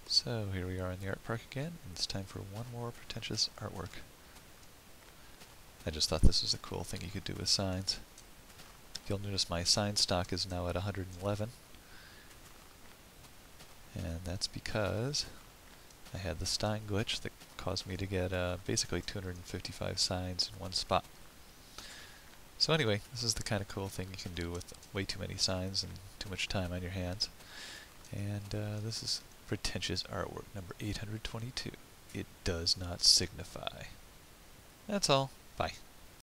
So here we are in the art park again, and it's time for one more pretentious artwork. I just thought this was a cool thing you could do with signs. You'll notice my sign stock is now at 111, and that's because I had the Stein glitch that caused me to get basically 255 signs in one spot. So anyway, this is the kind of cool thing you can do with way too many signs and too much time on your hands. And this is Pretentious Artwork number 822. It does not signify. That's all. Bye.